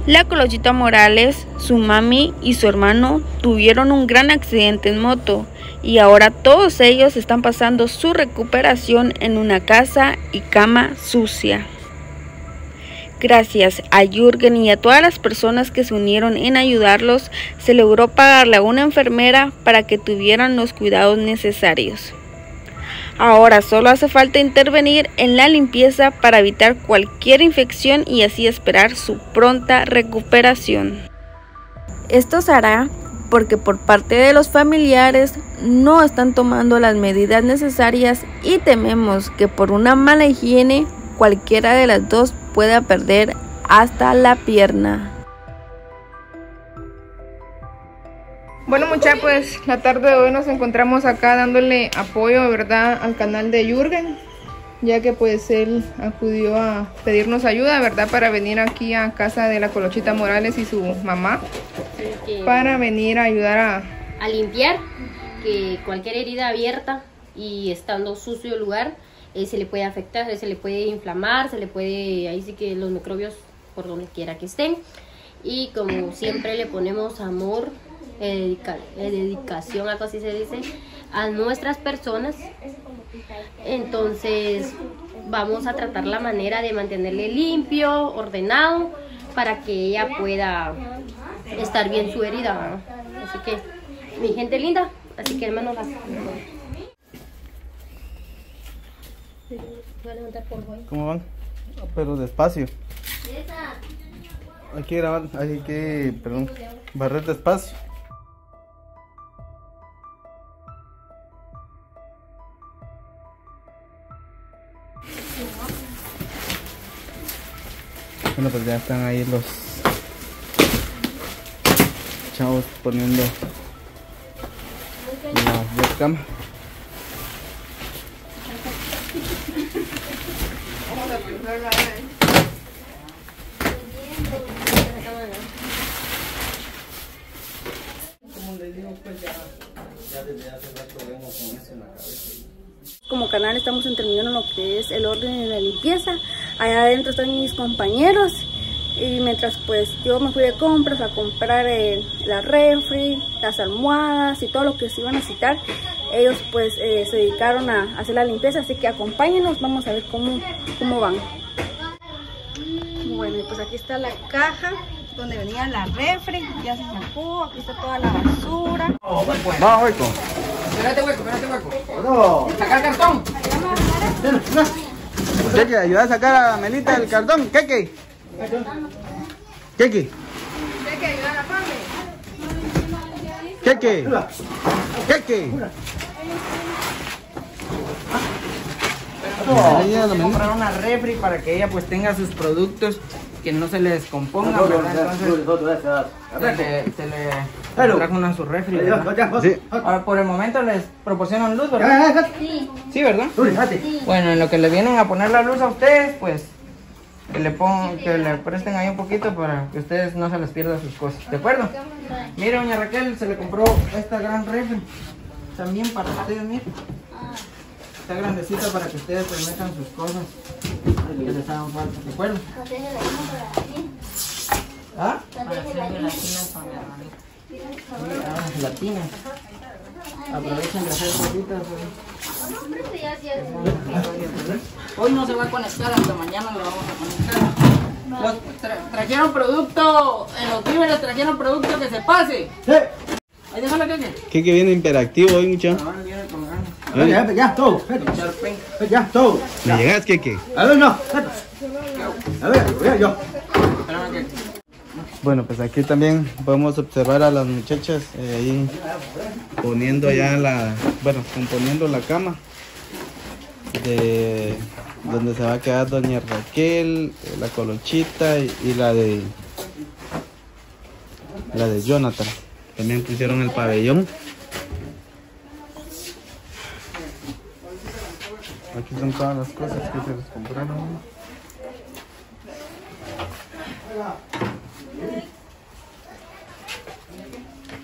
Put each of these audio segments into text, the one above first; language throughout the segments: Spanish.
La Colochita Morales, su mami y su hermano tuvieron un gran accidente en moto y ahora todos ellos están pasando su recuperación en una casa y cama sucia. Gracias a Jürgen y a todas las personas que se unieron en ayudarlos, se logró pagarle a una enfermera para que tuvieran los cuidados necesarios. Ahora solo hace falta intervenir en la limpieza para evitar cualquier infección y así esperar su pronta recuperación. Esto se hará porque por parte de los familiares no están tomando las medidas necesarias y tememos que por una mala higiene cualquiera de las dos pueda perder hasta la pierna. Bueno muchachos, pues la tarde de hoy nos encontramos acá dándole apoyo, ¿verdad?, al canal de Jürgen, ya que pues él acudió a pedirnos ayuda, ¿verdad?, para venir aquí a casa de la Colochita Morales y su mamá, para venir a ayudar a limpiar, que cualquier herida abierta y estando sucio el lugar, se le puede afectar, se le puede inflamar, se le puede, ahí sí que los microbios por donde quiera que estén. Y como siempre le ponemos amor, dedicación, algo así se dice, a nuestras personas. Entonces vamos a tratar la manera de mantenerle limpio, ordenado, para que ella pueda estar bien su herida, ¿verdad? Así que mi gente linda, así que hermanos, ¿cómo van? Pero despacio. Hay que grabar, hay que, perdón, barrer despacio. Bueno, pues ya están ahí los chavos poniendo la webcam. Como les digo, pues ya desde hace rato vengo con eso en la cabeza. Como canal estamos terminando lo que es el orden de la limpieza. Allá adentro están mis compañeros y mientras pues yo me fui de compras a comprar la refri, las almohadas y todo lo que se iban a necesitar, ellos pues se dedicaron a hacer la limpieza, así que acompáñenos, vamos a ver cómo van. Bueno, y pues aquí está la caja donde venía la refri, ya se sacó, aquí está toda la basura. Vamos, Hueco. Espérate hueco. No. Saca el cartón. Keke, ayuda a sacar a Melita el cartón. Keke. Keke. Keke, ayuda a la Pame. Keke. Keke. Vamos a comprar una refri para que ella pues tenga sus productos, que no se le descompongan, ¿verdad? Entonces se le trajo una su refri, ¿verdad? Sí. Ahora por el momento les proporcionan luz, ¿verdad? Sí, ¿verdad? Bueno, en lo que le vienen a poner la luz a ustedes, pues que le presten ahí un poquito para que ustedes no se les pierdan sus cosas, ¿de acuerdo? Mire, doña Raquel, se le compró esta gran refri también para ustedes, miren. Está grandecita para que ustedes pues metan sus cosas que les hagan falta, ¿de acuerdo? ¿Ah? Gelatinas. Aprovechen de hacer cositas. Hoy no se va a conectar, hasta mañana lo vamos a conectar. Trajeron producto, en los víveres trajeron producto que se pase. Sí. Ahí déjalo, Keke viene imperactivo hoy, muchacho. Ya, todo. Ya, todo. ¿Me llegas, Keke? A ver, no. A ver, voy a yo. Bueno, pues aquí también podemos observar a las muchachas ahí poniendo ya componiendo la cama de donde se va a quedar doña Raquel, la Colochita y la de Jonathan. También pusieron el pabellón. Aquí son todas las cosas que se les compraron.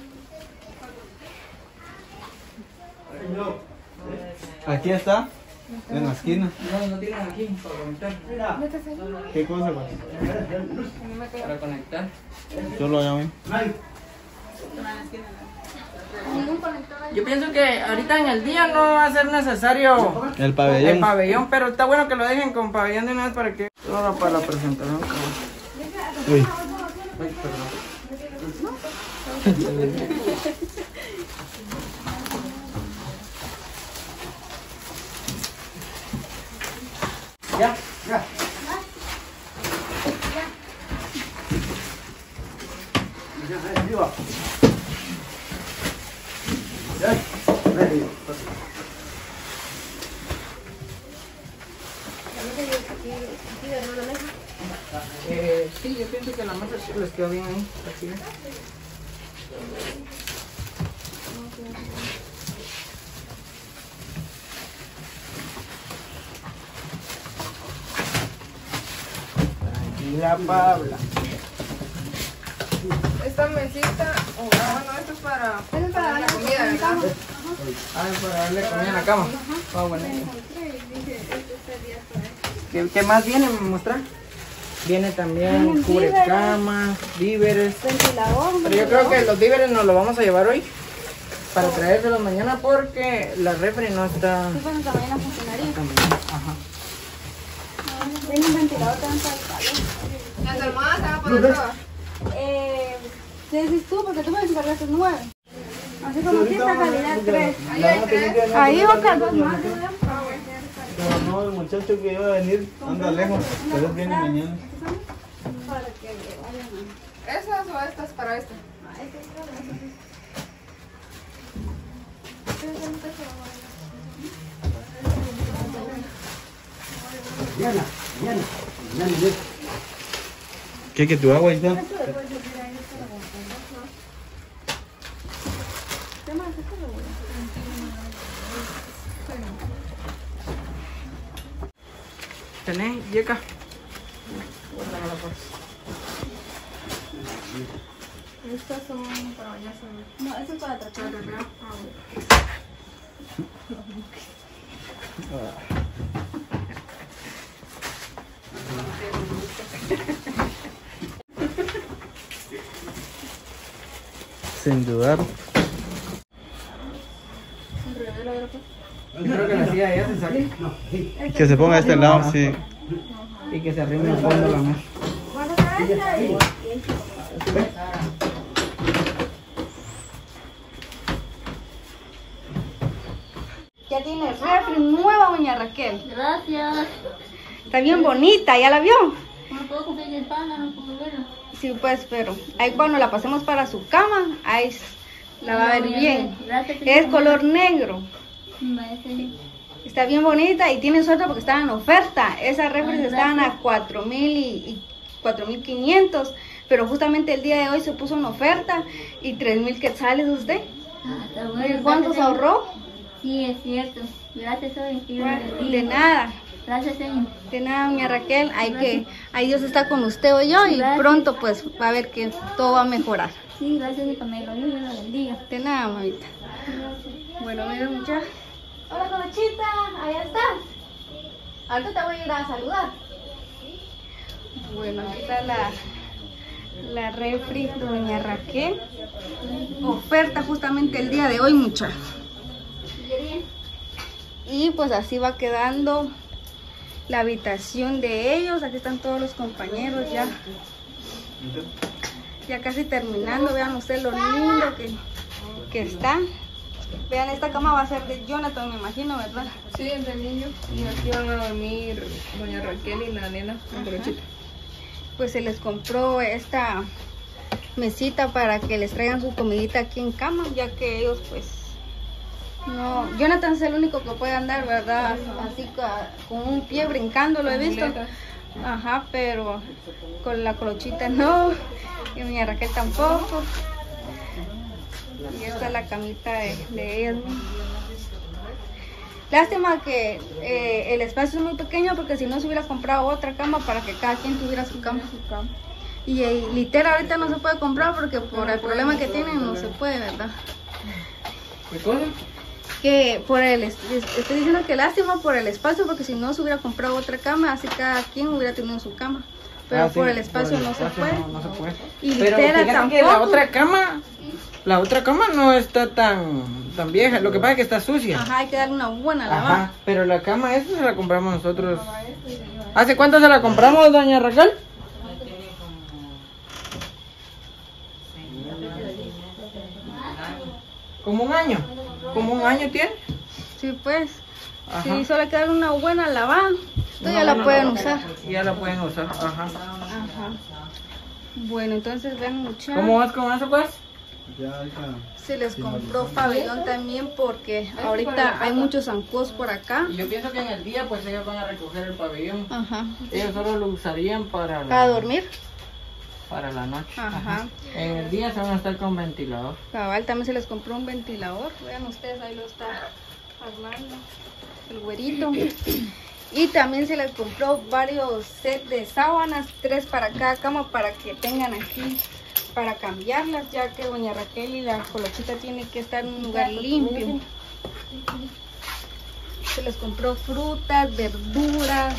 Aquí está En la esquina. No tienen aquí para conectar. ¿Qué cosa, pues? Para conectar. Solo allá, güey. Yo pienso que ahorita en el día no va a ser necesario El pabellón. el pabellón, pero está bueno que lo dejen con pabellón de una vez para que... Solo para la presentación. Uy. Ay, perdón. Ya. Sí, yo pienso que la masa sí les quedó bien ahí. Así es. Tranquila, Paula. Esta mesita, bueno, esto es para la comida, ¿verdad? Para darle comida en la cama. Ah, bueno. ¿Qué más viene? ¿Me mostrar? Viene también cubrecamas, víveres. Pero yo creo que los víveres nos los vamos a llevar hoy para traérselos mañana porque la refri no está. Sí, pues hasta mañana funcionaría. Ajá. Ven un ventilador también para el calor. Las almohadas se van a poner todas. ¿Qué decís tú? Porque tú me encargaste 9. Así como aquí está calidad 3. Ahí va a quedar 2 más. Pero no, el muchacho que iba a venir anda lejos. Pero él viene mañana. ¿Esas o estas para esto? ¿Qué? ¿Que tu agua ahí está? ¿Tenés, Yeka? Estas son para bañarse. No, eso es para tratar. Sin dudar. Yo creo que la silla ya se sale. Que se ponga a este lado, sí. Y que se arrime el fondo de la mesa. Ya tiene refri nueva, doña Raquel. Gracias. Está bien bonita, ¿ya la vio? No puedo comprar el pan, no puedo verlo. Sí, pues, pero ahí cuando la pasemos para su cama, ahí la va a ver bien. Gracias. Es color negro. Maestra. Está bien bonita y tiene suerte porque estaba en oferta. Esas refres estaban a 4,000 y 4,500, pero justamente el día de hoy se puso en oferta y 3,000 quetzales usted. Está bueno. ¿Cuántos ahorró? Sí, es cierto. Gracias, Dios. De nada. Gracias, señor. De nada, doña Raquel. Ahí Dios está con usted o yo y Gracias. pronto pues va a ver que todo va a mejorar. Sí, gracias, mi Pamela. Dios la bendiga. De nada, mamita. Bueno, mira muchachos. Hola, Conchita. Allá estás. Ahorita te voy a ir a saludar. Bueno, aquí está la refri de doña Raquel. Oferta justamente el día de hoy, muchachos. Y pues así va quedando la habitación de ellos. Aquí están todos los compañeros ya casi terminando. Vean ustedes lo lindo que está. Vean, esta cama va a ser de Jonathan, me imagino, ¿verdad? Sí, es del niño. Y aquí van a dormir doña Raquel y la nena en Conchita. Pues se les compró esta mesita para que les traigan su comidita aquí en cama, ya que ellos pues no, Jonathan es el único que puede andar, ¿verdad? Así con un pie brincando, lo he visto. Ajá, pero con la colochita no, y doña Raquel tampoco. Y esta es la camita de ellas. Lástima que el espacio es muy pequeño, porque si no se hubiera comprado otra cama para que cada quien tuviera su cama. Y litera ahorita no se puede comprar porque por el problema que tienen no se puede, ¿verdad? ¿Qué cosa? que estoy diciendo que lástima por el espacio, porque si no se hubiera comprado otra cama, así cada quien hubiera tenido su cama. Pero por el espacio no se puede. No se puede. Y pero litera fíjate que la otra cama no está tan vieja. Lo que pasa es que está sucia. Ajá, hay que darle una buena lavada. Ajá, pero la cama esta se la compramos nosotros. ¿Hace cuánto se la compramos, doña Raquel? Como un año. ¿Como un año tiene? Sí, pues. Ajá. Sí, solo hay que darle una buena lavada. Entonces ya la pueden usar. Ya la pueden usar, ajá. Ajá. Bueno, entonces ven, muchachos. ¿Cómo vas con eso, pues? Ya, hija. Se les compró pabellón también porque ahorita hay muchos zancudos por acá. Y yo pienso que en el día, pues ellos van a recoger el pabellón. Ajá. Ellos solo lo usarían para ¿Para dormir? Para la noche. Ajá. En el día se van a estar con ventilador. Cabal, también se les compró un ventilador. Vean ustedes, ahí lo está armando el güerito. Y también se les compró varios sets de sábanas, 3 para cada cama, para que tengan aquí para cambiarlas, ya que doña Raquel y la Colochita tienen que estar en un lugar limpio. Se les compró frutas, verduras,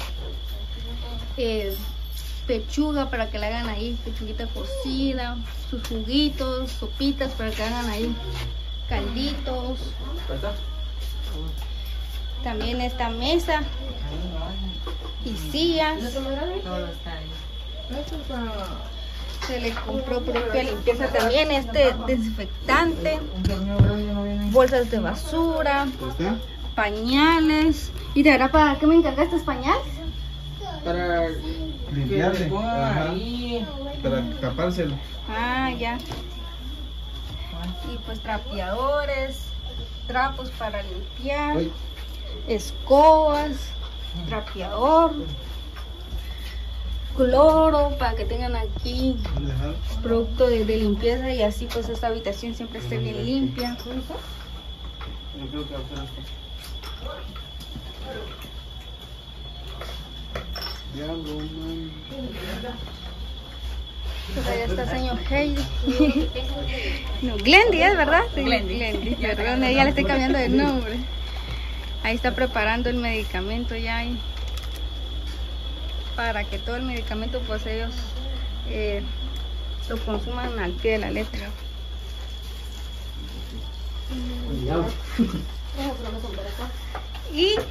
pechuga para que la hagan ahí, pechuguita cocida, sus juguitos, sopitas para que hagan ahí, calditos. También esta mesa y sillas. Se le compró propia limpieza también, desinfectante, bolsas de basura, pañales. ¿Y de verdad para qué me encargaste pañales? Para limpiarle. que le pongan Ajá. ahí. Para tapárselo. Ah, ya. Y pues trapeadores, trapos para limpiar, Uy. escobas, trapeador, cloro para que tengan aquí Ajá. producto de limpieza y así pues esta habitación siempre esté bien limpia. Yo creo que va a ser esto. Diablo, man. Pues allá está el señor Heidi. No, Glendy es, ¿verdad? Sí, Glendy. Perdón, ya le estoy cambiando de nombre. Ahí está preparando el medicamento ya ahí, para que todo el medicamento pues ellos lo consuman al pie de la letra. Y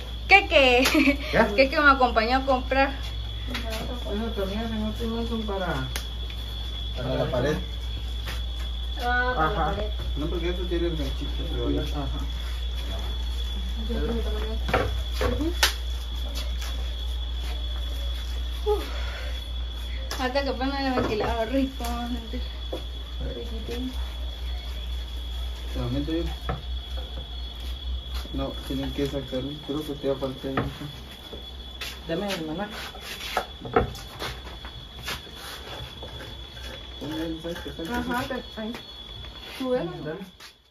que me acompañó a comprar. Esas tornillas en otro no son para la pared. Ajá. No, porque esto tiene el ganchito. Pero Ajá. Hasta que pongan el ventilador rico. ¿te lo meto yo? No, tienen que sacarlo. Creo que te va a faltar eso. Dame el manual. Ajá, ahí. Súbelo. Dale.